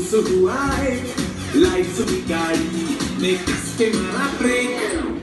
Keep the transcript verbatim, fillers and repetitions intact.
हुआ है लाइफ की गाड़ी में कस के मारा ब्रेक